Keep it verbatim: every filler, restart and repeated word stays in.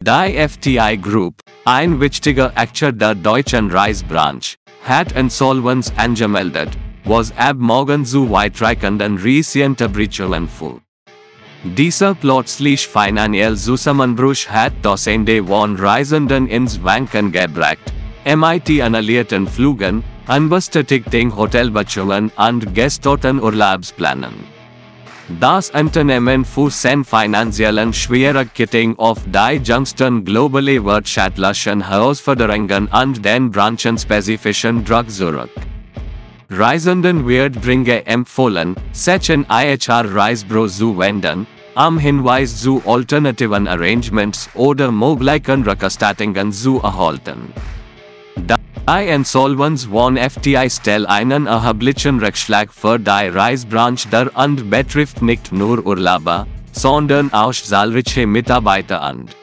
Die F T I Group, ein wichtiger Akteur der deutschen Reisebranche, hat Insolvenz angemeldet, was ab morgen zu weitreichenden Reiseunterbrechungen führt. Dieser plötzliche finanzielle Zusammenbruch hat Tausende von Reisenden ins Wanken gebracht, mit annullierten Flügen, unbestätigten Hotelbuchungen und gestörten Urlaubsplänen. Das Unternehmen für seine finanziellen Schwierigkeiten auf die jüngsten globalen wirtschaftlichen Herausforderungen und den branchenspezifischen Druck zurück. Reisenden wird bringt empfohlen, sich in ihre Reisebüro zu wenden, um Hinweis zu alternativen Arrangements oder möglichen Rückerstattungen zu erhalten. Die Insolvenz von F T I stellt einen erheblichen Rückschlag für die Reisebranche dar und betrifft nicht nur Urlauber, sondern auch zahlreiche Mitarbeiter und